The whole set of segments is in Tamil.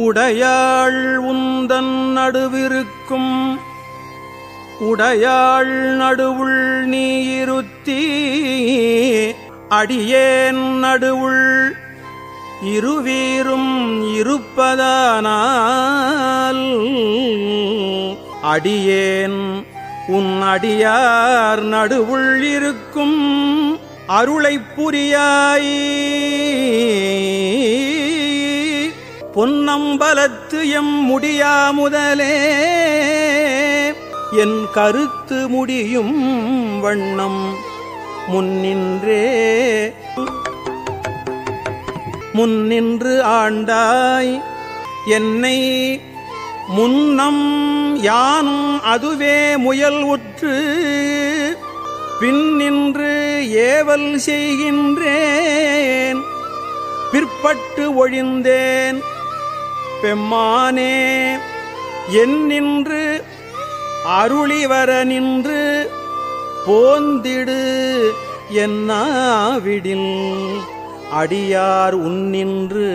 உடையாள் உந்தன் நடுவிருக்கும் உடையாள் நடுவுள் நீ இருத்தி அடியேன் நடுவுள் இருவீரும் இருப்பதானால் அடியேன் உன் அடியார் நடுவுள் இருக்கும் அருளைப் புரியாய் பொன்னம்பலத்து எம் முடியா முதலே என் கருத்து முடியும் வண்ணம் முன்னின்று ஆண்டாய் என்னை முன்னம் யானும் அதுவே முயல் உற்று பின்னின்று ஏவல் செய்கின்றேன் பிற்பட்டு ஒழிந்தேன் பெம்மானே என்னின்று அருளிவர நின்று போந்திடு என்னாவிடில் அடியார் உன்னின்று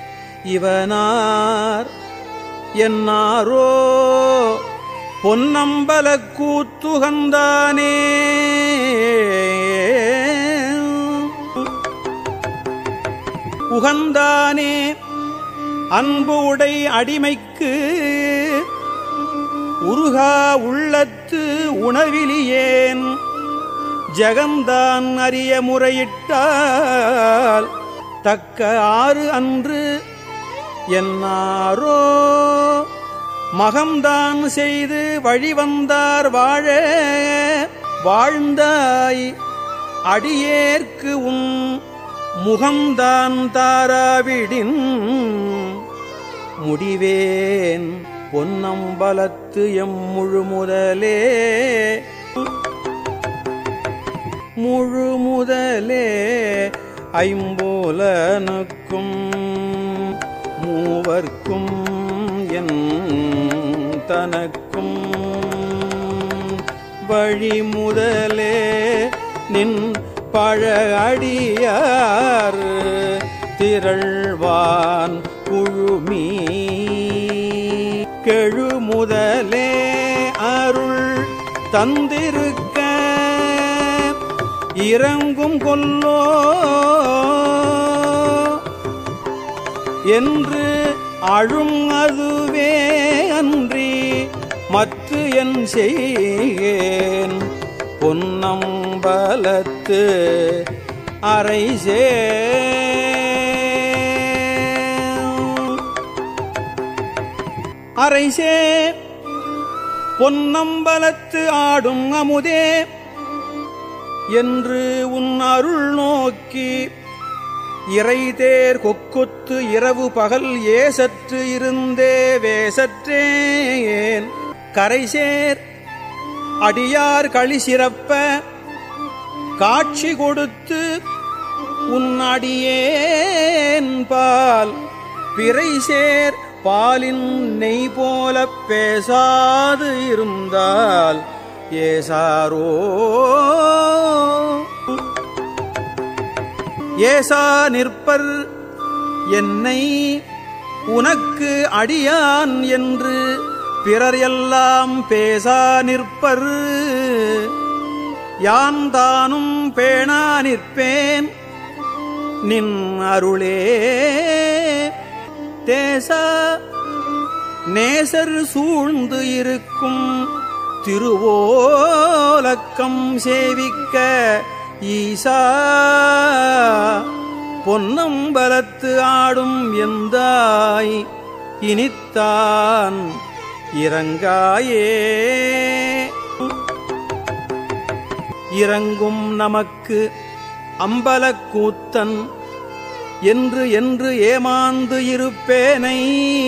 இவனார் என்னாரோ பொன்னம்பல கூத்துகந்தானே உகந்தானே அன்பு உடை அடிமைக்கு உருகா உள்ளத்து உணவிலியேன் ஜகந்தான் அறிய முறையிட்டால் தக்க ஆறு அன்று என்னாரோ மகம்தான் செய்து வழிவந்தார் வாழ வாழ்ந்தாய் அடியேற்கு உன் முகம்தான் தாராவிடின் முடிவேன் பொன்னம்பலத்து எம் முழுமுதலே ஐம்புலனுக்கும் மூவர்க்கும் என் தனக்கும் வழிமுதலே நின் பழ அடியார் திரள்வான் குழுமி கெழுமுதலே அருள் தந்திருக்க இறங்கும் கொல்லோ என்று அழும் அதுவே அன்றி மற்று என் செய்கேன் பொன்னம்பலத்து அரைசே பொன்னம்பலத்து ஆடும் அமுதே என்று உன் அருள் நோக்கி இறைதேர் கொக்குத்து இரவு பகல் ஏசற்று இருந்தே வேசற்றேன் கரைசேர் அடியார் களி சிறப்ப காட்சி கொடுத்து உன் அடியேன் பால் பிறைசேர் பாலின் நெய் போல பேசாது இருந்தால் ஏசாரோ ஏசா நிற்பர் என்னை உனக்கு அடியான் என்று பிறர் எல்லாம் பேசா நிற்பர் யான் தானும் பேணா நிற்பேன் நின் அருளே தேசா நேசர் சூழ்ந்து இருக்கும் திருவோலக்கம் சேவிக்க ஈசா பொன்னம்பலத்து ஆடும் எந்தாய் இனித்தான் இறங்காயே இறங்கும் நமக்கு அம்பலக்கூத்தன் என்று என்று ஏமாந்து இருப்பேனை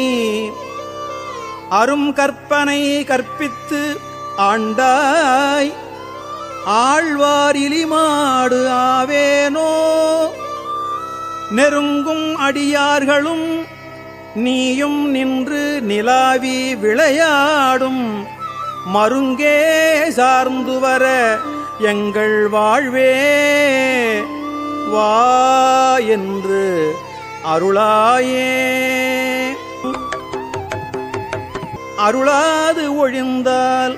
அரும் கற்பனை கற்பித்து ஆண்டாய் ஆழ்வார் இலிமாடு ஆவேனோ நெருங்கும் அடியார்களும் நீயும் நின்று நிலாவி விளையாடும் மருங்கே சார்ந்து வர எங்கள் வாழ்வே வா என்று அருளாயே. அருளாது ஒழிந்தால்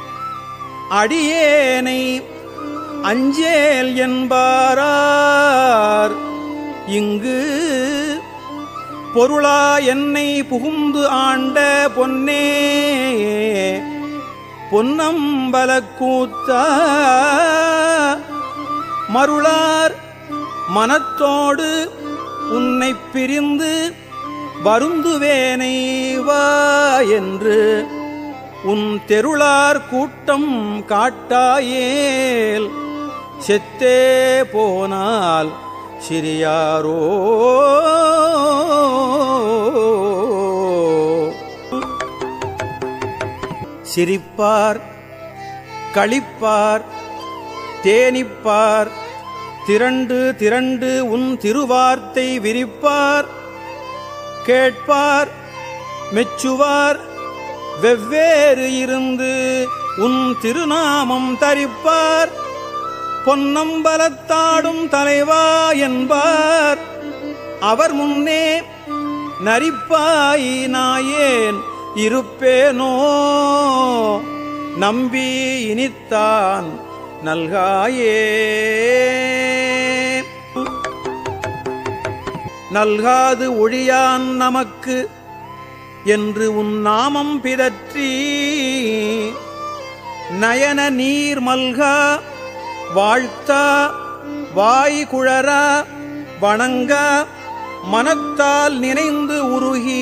அடியேனை அஞ்சேல் என்பாரார். இங்கு பொருளா என்னை புகுந்து ஆண்ட பொன்னே பொன்னம்பலக்கூத்தா மருளார் மனத்தோடு உன்னை பிரிந்து வருந்துவேனை வா என்று உன் தெருளார் கூட்டம் காட்டாயேல் செத்தே போனால் சிறியாரோ. சிரிப்பார் களிப்பார் தேனிப்பார் திரண்டு திரண்டு உன் திருவார்த்தை விரிப்பார் கேட்பார் மெச்சுவார் வெவ்வேறு இருந்து உன் திருநாமம் தரிப்பார் பொன்னம்பலத்தாடும் தலைவா என்பார். அவர் முன்னே நரிப்பாய் நாயேன் இருப்பேனோ நம்பி இனித்தான் நல்காயே. நல்காது ஒழியான் நமக்கு என்று உன் நாமம் பிதற்றி நயன நீர் மல்கா வாழ்த்தா வாய் குழறா வணங்கா மனத்தால் நினைந்து உருகி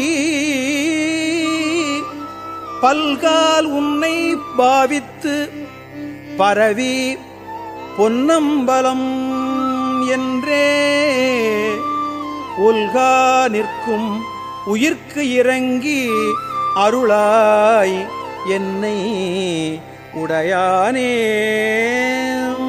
பல்கால் உன்னை பாவித்து பரவி பொன்னம்பலம் என்றே உல்கா நிற்கும் உயிர்க்கு இறங்கி அருளாய் என்னை உடையானே.